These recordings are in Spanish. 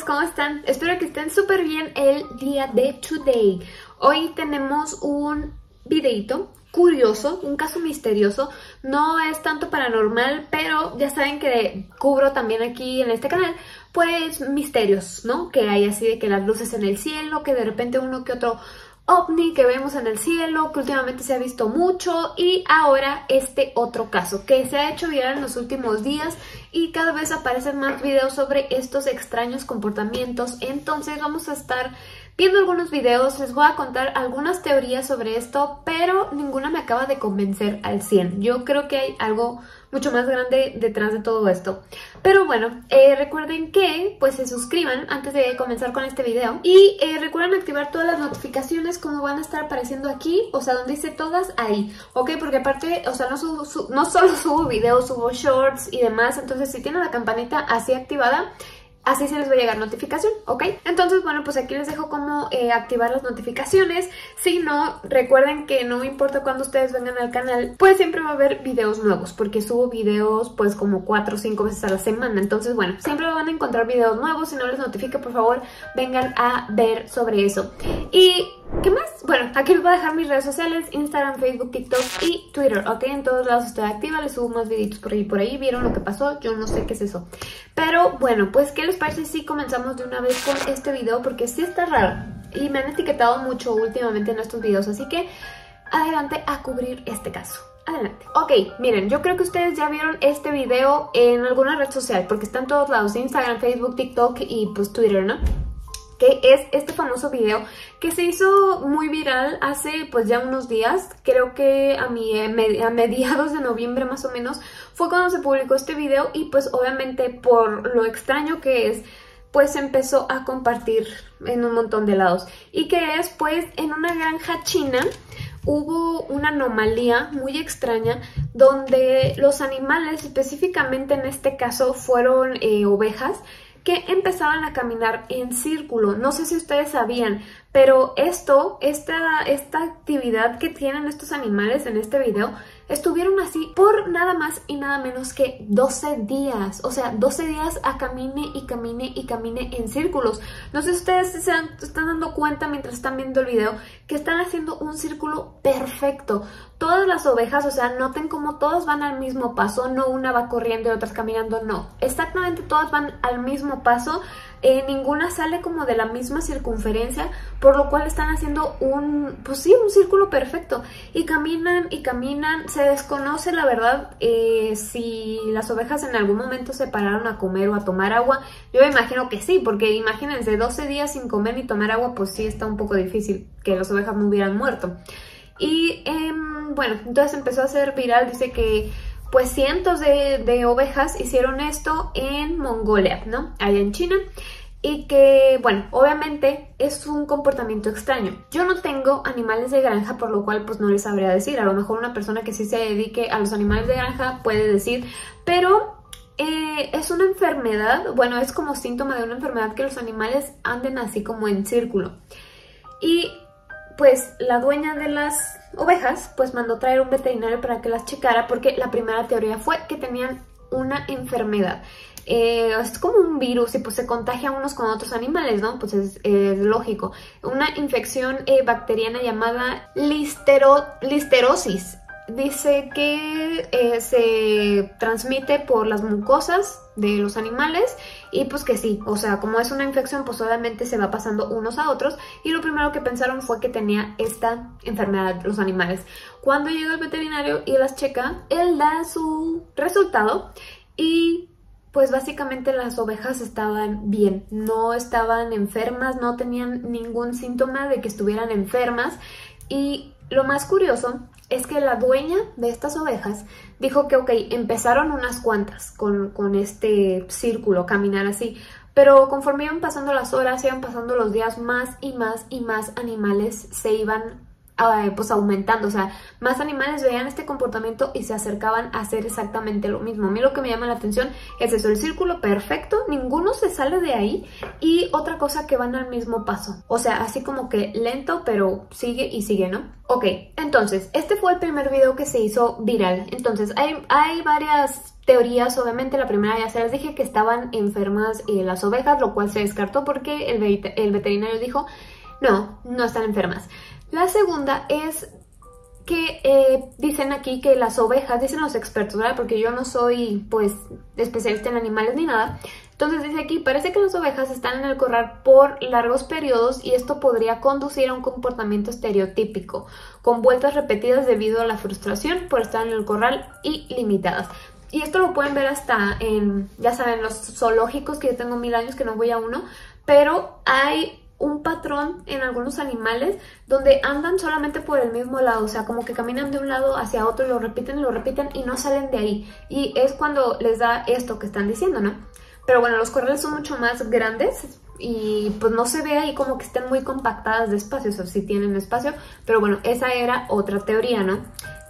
¿cómo están? Espero que estén súper bien el día de today. Hoy tenemos un videito curioso, un caso misterioso. No es tanto paranormal, pero ya saben que cubro también aquí en este canal pues misterios, ¿no? Que hay así de que las luces en el cielo, que de repente uno que otro ovni que vemos en el cielo, que últimamente se ha visto mucho, y ahora este otro caso que se ha hecho viral en los últimos días y cada vez aparecen más videos sobre estos extraños comportamientos. Entonces vamos a estar viendo algunos videos, les voy a contar algunas teorías sobre esto, pero ninguna me acaba de convencer al 100. Yo creo que hay algo mucho más grande detrás de todo esto. Pero bueno, recuerden que pues se suscriban antes de comenzar con este video y recuerden activar todas las notificaciones como van a estar apareciendo aquí, o sea, donde dice todas, ahí, ¿ok? Porque aparte, o sea, no solo subo videos, subo shorts y demás, entonces si tienen la campanita así activada, así se les va a llegar notificación, ¿ok? Entonces, bueno, pues aquí les dejo cómo activar las notificaciones. Si no, recuerden que no importa cuándo ustedes vengan al canal, pues siempre va a haber videos nuevos, porque subo videos pues como 4 o 5 veces a la semana. Entonces, bueno, siempre van a encontrar videos nuevos. Si no les notifica, por favor, vengan a ver sobre eso. Y ¿qué más? Bueno, aquí les voy a dejar mis redes sociales, Instagram, Facebook, TikTok y Twitter, ¿ok? En todos lados estoy activa, les subo más videitos por ahí. ¿Vieron lo que pasó? Yo no sé qué es eso. Pero bueno, pues ¿qué les parece si comenzamos de una vez con este video? Porque sí está raro y me han etiquetado mucho últimamente en estos videos, así que adelante a cubrir este caso. Adelante. Ok, miren, yo creo que ustedes ya vieron este video en alguna red social, porque está en todos lados, Instagram, Facebook, TikTok y pues Twitter, ¿no? Que es este famoso video que se hizo muy viral hace pues ya unos días, creo que a mediados de noviembre más o menos, fue cuando se publicó este video y pues obviamente por lo extraño que es, pues se empezó a compartir en un montón de lados. Y que es pues en una granja china hubo una anomalía muy extraña donde los animales, específicamente en este caso fueron ovejas, que empezaban a caminar en círculo. No sé si ustedes sabían, pero esta actividad que tienen estos animales en este video, estuvieron así por nada más y nada menos que 12 días. O sea, 12 días a camine y camine y camine en círculos. No sé si ustedes se están dando cuenta mientras están viendo el video que están haciendo un círculo perfecto. Todas las ovejas, o sea, noten cómo todas van al mismo paso, no una va corriendo y otras caminando, no. Exactamente todas van al mismo paso. Ninguna sale como de la misma circunferencia, por lo cual están haciendo un círculo perfecto y caminan y caminan. Se desconoce la verdad si las ovejas en algún momento se pararon a comer o a tomar agua. Yo me imagino que sí, porque imagínense 12 días sin comer ni tomar agua, pues sí está un poco difícil que las ovejas no hubieran muerto. Y bueno, entonces empezó a ser viral, dice que pues cientos de ovejas hicieron esto en Mongolia, ¿no? Allá en China. Y que, bueno, obviamente es un comportamiento extraño. Yo no tengo animales de granja, por lo cual pues no les sabría decir. A lo mejor una persona que sí se dedique a los animales de granja puede decir, pero es una enfermedad, bueno, es como síntoma de una enfermedad que los animales anden así como en círculo. Y pues la dueña de las ovejas pues mandó traer un veterinario para que las checara, porque la primera teoría fue que tenían una enfermedad. Es como un virus y pues se contagia unos con otros animales, ¿no? Pues es lógico. Una infección bacteriana llamada listerosis. Dice que se transmite por las mucosas de los animales y pues que sí, o sea, como es una infección pues obviamente se va pasando unos a otros, y lo primero que pensaron fue que tenía esta enfermedad los animales. Cuando llega el veterinario y las checa, él da su resultado y pues básicamente las ovejas estaban bien, no estaban enfermas, no tenían ningún síntoma de que estuvieran enfermas. Y lo más curioso es que la dueña de estas ovejas dijo que ok, empezaron unas cuantas con este círculo, caminar así, pero conforme iban pasando las horas, iban pasando los días, más y más y más animales se iban pues aumentando, o sea, más animales veían este comportamiento y se acercaban a hacer exactamente lo mismo. A mí lo que me llama la atención es eso, el círculo perfecto, ninguno se sale de ahí, y otra cosa, que van al mismo paso, o sea, así como que lento, pero sigue y sigue, ¿no? Ok, entonces, este fue el primer video que se hizo viral. Entonces, hay varias teorías. Obviamente la primera ya se les dije, que estaban enfermas las ovejas, lo cual se descartó porque el veterinario dijo, no están enfermas. La segunda es que dicen aquí que las ovejas, dicen los expertos, ¿verdad? Porque yo no soy, pues, especialista en animales ni nada. Entonces dice aquí, parece que las ovejas están en el corral por largos periodos y esto podría conducir a un comportamiento estereotípico, con vueltas repetidas debido a la frustración por estar en el corral y limitadas. Y esto lo pueden ver hasta en, ya saben, los zoológicos, que yo tengo 1000 años que no voy a uno, pero hay un patrón en algunos animales donde andan solamente por el mismo lado, o sea, como que caminan de un lado hacia otro y lo repiten y no salen de ahí. Y es cuando les da esto que están diciendo, ¿no? Pero bueno, los corrales son mucho más grandes y pues no se ve ahí como que estén muy compactadas de espacio, o sea, sí tienen espacio, pero bueno, esa era otra teoría, ¿no?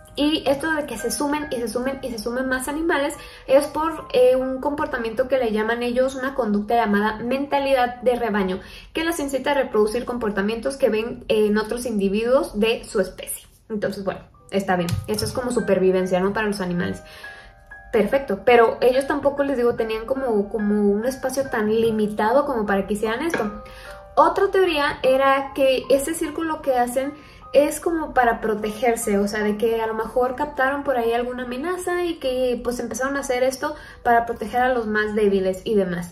Y esto de que se sumen y se sumen y se sumen más animales es por un comportamiento que le llaman ellos una conducta llamada mentalidad de rebaño, que las incita a reproducir comportamientos que ven en otros individuos de su especie. Entonces, bueno, está bien. Esto es como supervivencia, ¿no? Para los animales. Perfecto, pero ellos tampoco, les digo, tenían como un espacio tan limitado como para que hicieran esto. Otra teoría era que ese círculo que hacen es como para protegerse, o sea, de que a lo mejor captaron por ahí alguna amenaza y que pues empezaron a hacer esto para proteger a los más débiles y demás.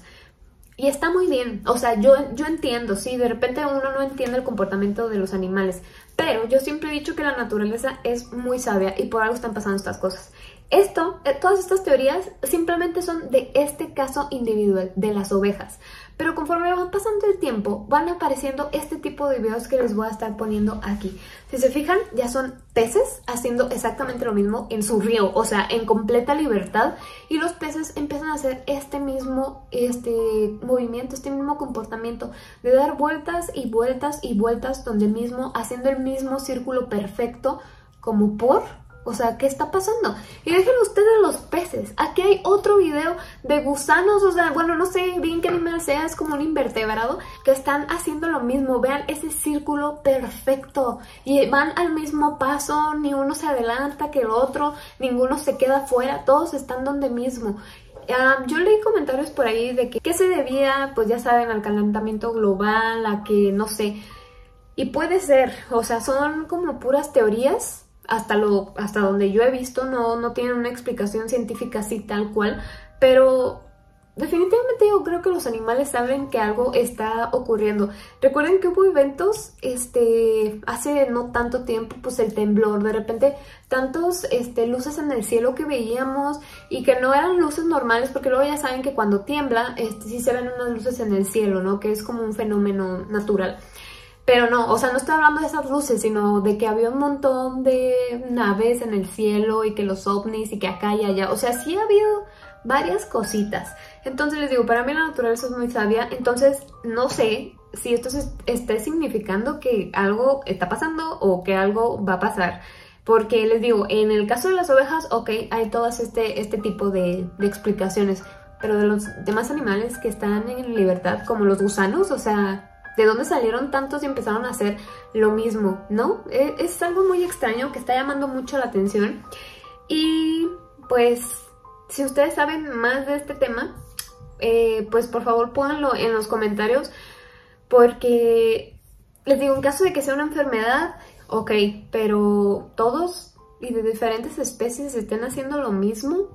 Y está muy bien, o sea, yo entiendo, sí, de repente uno no entiende el comportamiento de los animales, pero yo siempre he dicho que la naturaleza es muy sabia y por algo están pasando estas cosas. Todas estas teorías simplemente son de este caso individual, de las ovejas. Pero conforme va pasando el tiempo, van apareciendo este tipo de videos que les voy a estar poniendo aquí. Si se fijan, ya son peces haciendo exactamente lo mismo en su río, o sea, en completa libertad. Y los peces empiezan a hacer este mismo movimiento, este mismo comportamiento de dar vueltas y vueltas y vueltas donde mismo, haciendo el mismo círculo perfecto, como por... O sea, ¿qué está pasando? Y déjenme ustedes los peces. Aquí hay otro video de gusanos, o sea, bueno, no sé bien qué animal sea, es como un invertebrado, que están haciendo lo mismo. Vean ese círculo perfecto. Y van al mismo paso, ni uno se adelanta que el otro, ninguno se queda fuera, todos están donde mismo. Yo leí comentarios por ahí de que se debía, pues ya saben, al calentamiento global, a que, no sé. Y puede ser, o sea, son como puras teorías. Hasta donde yo he visto no tienen una explicación científica así tal cual, pero definitivamente yo creo que los animales saben que algo está ocurriendo. Recuerden que hubo eventos hace no tanto tiempo, pues el temblor, de repente tantos luces en el cielo que veíamos y que no eran luces normales, porque luego ya saben que cuando tiembla sí se ven unas luces en el cielo, ¿no? Que es como un fenómeno natural. Pero no, o sea, no estoy hablando de esas luces, sino de que había un montón de naves en el cielo y que los ovnis y que acá y allá. O sea, sí ha habido varias cositas. Entonces les digo, para mí la naturaleza es muy sabia. Entonces no sé si esto esté significando que algo está pasando o que algo va a pasar. Porque les digo, en el caso de las ovejas, ok, hay todas este tipo de explicaciones. Pero de los demás animales que están en libertad, como los gusanos, o sea... ¿De dónde salieron tantos y empezaron a hacer lo mismo? ¿No? Es algo muy extraño que está llamando mucho la atención. Y pues, si ustedes saben más de este tema, pues por favor pónganlo en los comentarios. Porque, les digo, en caso de que sea una enfermedad, ok, pero todos y de diferentes especies estén haciendo lo mismo,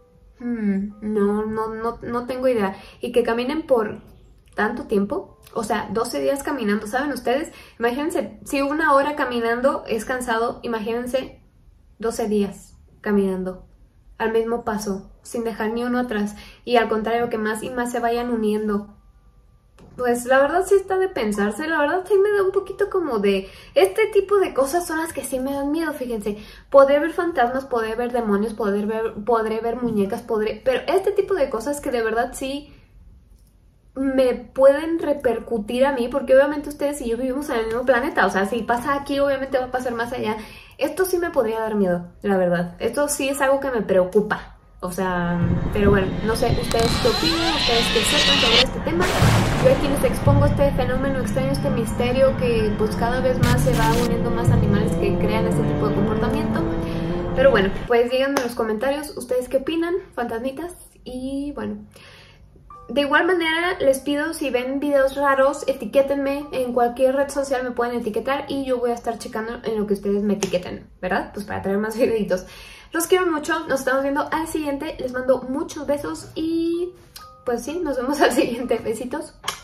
no tengo idea. Y que caminen por tanto tiempo. O sea, 12 días caminando, ¿saben ustedes? Imagínense, si 1 hora caminando es cansado, imagínense 12 días caminando al mismo paso, sin dejar ni uno atrás. Y al contrario, que más y más se vayan uniendo. Pues la verdad sí está de pensarse, la verdad sí me da un poquito como de... Este tipo de cosas son las que sí me dan miedo, fíjense. Podré ver fantasmas, podré ver demonios, podré ver muñecas, pero este tipo de cosas que de verdad sí... me pueden repercutir a mí, porque obviamente ustedes y yo vivimos en el mismo planeta, o sea, si pasa aquí, obviamente va a pasar más allá. Esto sí me podría dar miedo, la verdad. Esto sí es algo que me preocupa. O sea, pero bueno, no sé, ustedes qué opinan, ustedes qué sepan sobre este tema. Yo aquí les expongo este fenómeno extraño, este misterio que pues cada vez más se va uniendo más animales que crean este tipo de comportamiento. Pero bueno, pues díganme en los comentarios ustedes qué opinan, fantasmitas, y bueno. De igual manera, les pido, si ven videos raros, etiquétenme en cualquier red social, me pueden etiquetar y yo voy a estar checando en lo que ustedes me etiqueten, ¿verdad? Pues para traer más videitos. Los quiero mucho, nos estamos viendo al siguiente, les mando muchos besos y pues sí, nos vemos al siguiente. Besitos.